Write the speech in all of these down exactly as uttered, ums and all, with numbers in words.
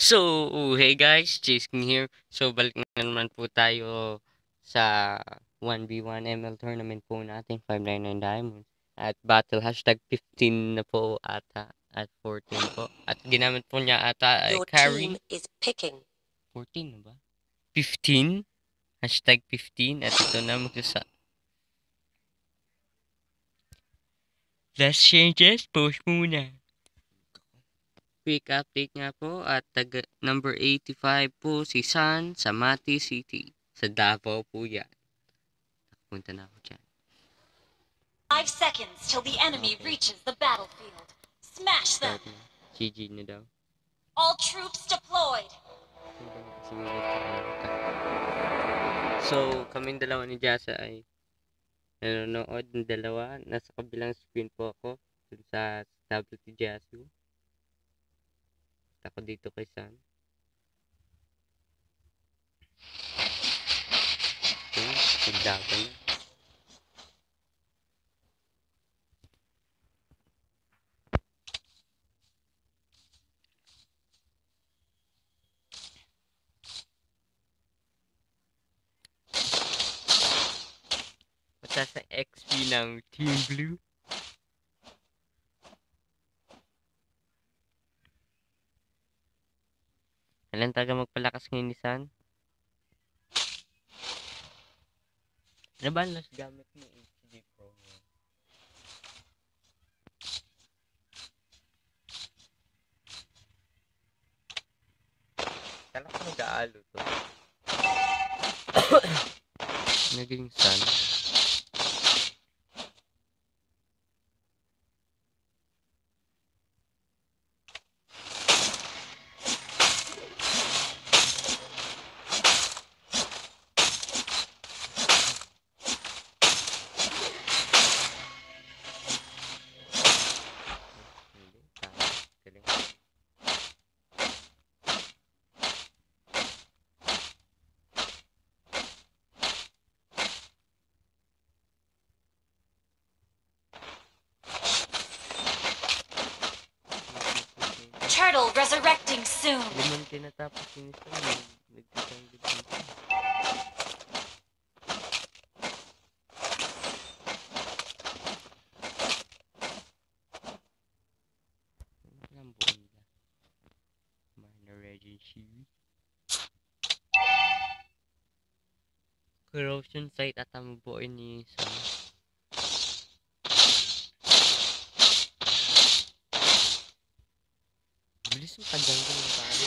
So, hey guys, JeusKing here. So, balik na naman po tayo sa one v one M L tournament po natin, five ninety-nine diamonds. At battle hashtag fifteen na po ata at fourteen po. At ginamit po niya ata ay Your carry. team is picking. fourteen na ba? fifteen? Hashtag fifteen. At ito na magsa Last changes, post muna. Quick update nga po at taga number eighty-five po si San sa Mati City. Sa Davao po yan. Punta na ako dyan. Five seconds till the enemy Okay. reaches the battlefield. Smash them! Start na. G G na daw. All troops deployed! So, kaming dalawa ni Jasa ay nanonood ng dalawa. Nasa kabilang screen po ako. Dun sa tablet ni Jasu. Ako dito kay San. Okay, nagdagan na. Mataas ang X P ng Team Blue. Alam taga magpalakas ngayon ni San? Ano ba ang last gamit mo? H D Pro mo. Kala ko nag-aalo to. Naging San. Turtle resurrecting soon! Limon tinatapos yung isa. Nagtitang dito. Ang buo nila. Minor Regency. Corrosion site at ang buo ni San. Bilis yung kandang ko ng talo.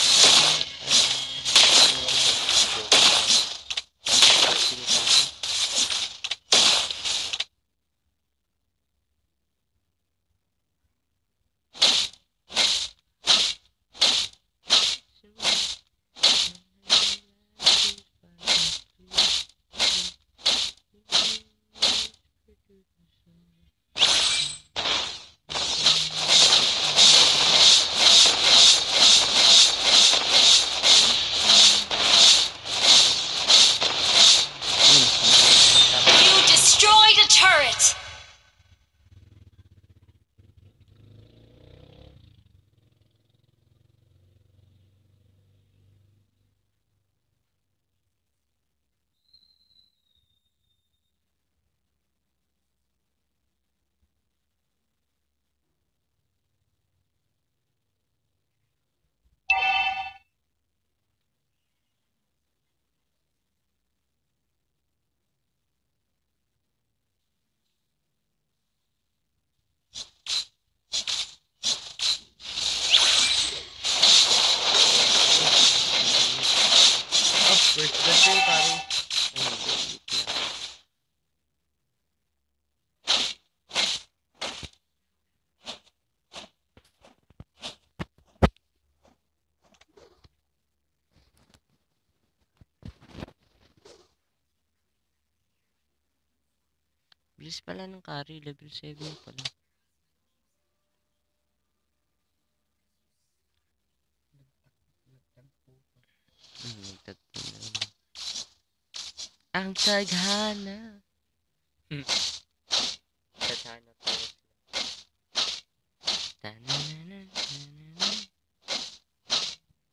You destroyed a turret! Oh, first blood yung parang. Bilis pala ng carry, level seven pala. Hmm, nagtatpo na naman. Ang tadhana. Hmm. Tadhana po sila. Tananana.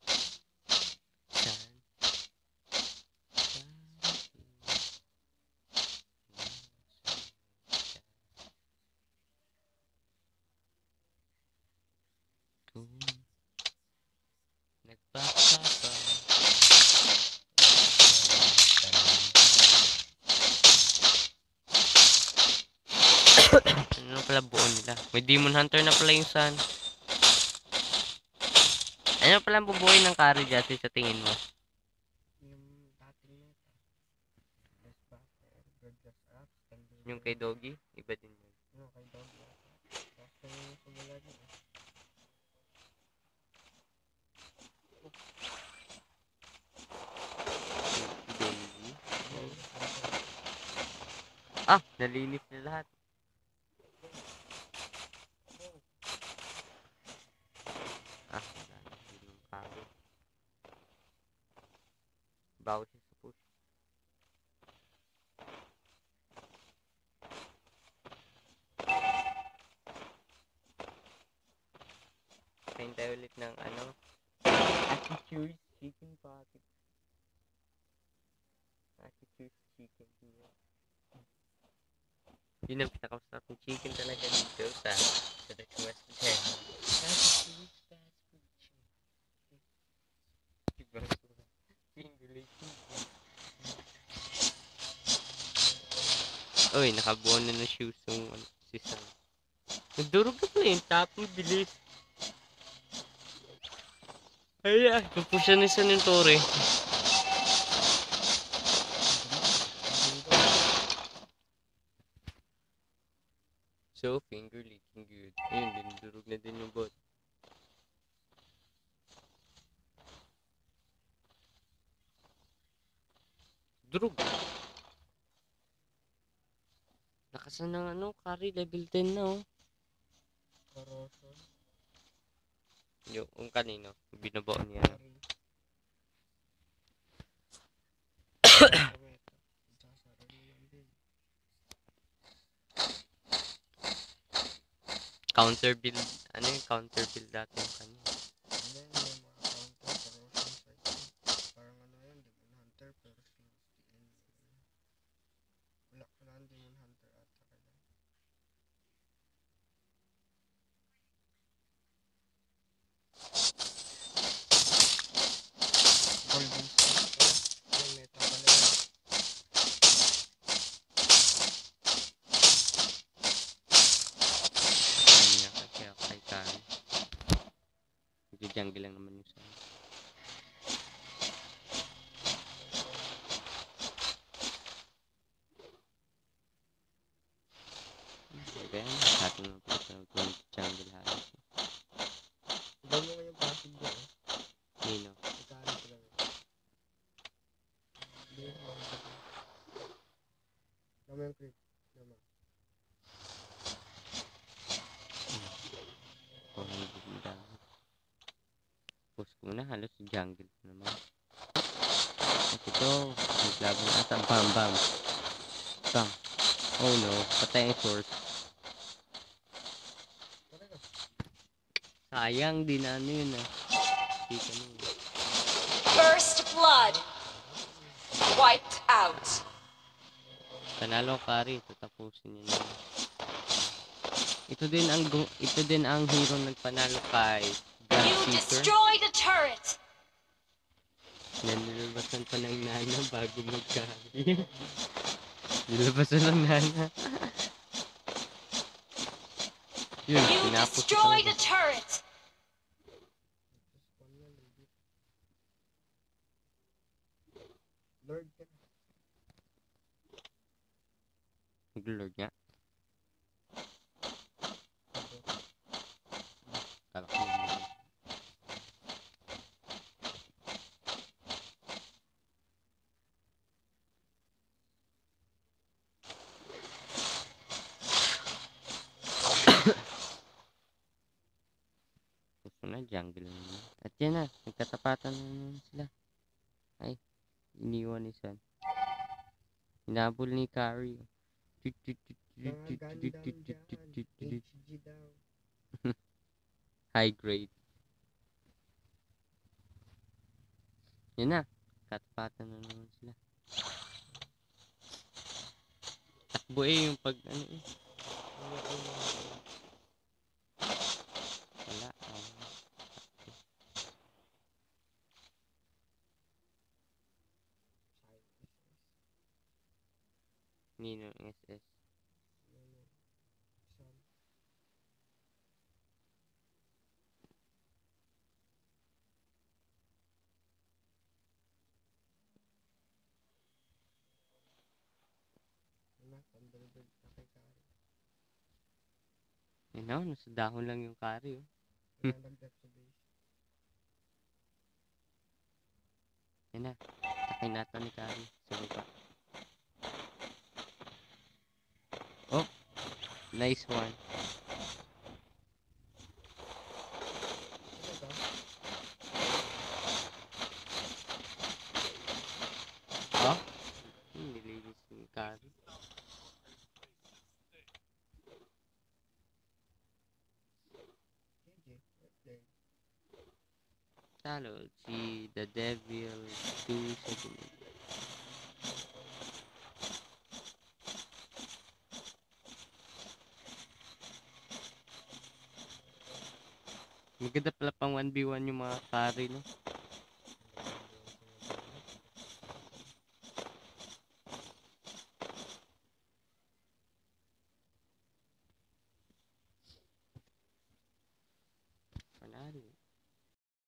May Demon Hunter na pala yung Sun. Ano pala ang bubuhay ng carry dati sa tingin mo? Yung dating meta. Best backer, Burgess Up, Thunder Yung kay Doggy? Iba din yun. Yung kay Dog yata. Kasi yung sumula niya eh. Doggy? Ah! Nalinis na lahat. Ah, wala na. Yung carry. Bawas siya sa push. Kain tayo ulit ng ano? Attitude chicken pocket. Attitude chicken. Yun ang pinakamasarap ng chicken talaga dito sa sa West Hotel. Attitude fast food chicken. Diba? Pingulating. Uy, nakabuo na ng shoes yung ano, si Sam. Nagdurog na pala yung tapong bilis. Ay, ay, kapusya na isa ng tore. So, finger licking good. Ayun, dinudurog na din yung bot. Durog. Lakasan ng ano, carry level ten na oh. Corrosion. Yung, yung kanino, binabaon niya. Carry. Sa meta. Sasara naman din. Counter build, ano yung counter build dati yung kanya? Hindi, may mga counter corrosion cycle. Parang ano yun, Demon Hunter pero slow steal. Wala ko lang Demon Hunter ata kailan. Golden Star pala. May meta pala yun. Kanya kasi ako kay carry. Nag-jungle lang naman yung sa. Kaya lahat ng mga pagkakang jungle halos. Ibaw mo nga yung passive niya eh. Nino. Ikaano ko lang yun. Hindi mo mga sabi. Tama yung creep. Tama. four hundred na damage. Post ko na halos jungle ko naman. At ito, naglaban na ata. Bam bam. Bam. Oh no, patay ang source. Talaga. Sayang, di na ano yun ah. Di ka na yun. First blood. Wiped out. Panalo carry, tatapusin niya na. Ito din ang gu- ito din ang hero nagpanalo kay You Gunseeker. destroyed a turret. Nanilabasan pa ng nana bago mag-carry. Nilabasan ng nana. Yun, You tinapos ko destroyed a talaga. turret. Spawn na legit. Lord ka na. Nag-lord nga. Kala ko yun. Gusto na, jungle na naman. At yan na, nagkatapatan na naman sila. Ay, iniwan ni Sun. Hinabol ni Carry. Mga Gundam dyan. H G daw. High grade. Yan na, katapatan na naman sila. Takbo eh yung pag ano eh. Mga ano. Wala. Um, Nino S S. Sun. Good na kay Kari. Yun na, nasa dahon lang yung carry, oh. Wala nag-dep sa base. Yan na. Takin natin ni carry sa baba. Oh, nice one. Talaga? Oh, hmm, nilinis yung carry. G G. Well played. Talo, si The Devil two seven. Maganda pala pang one v one yung mga carry, no?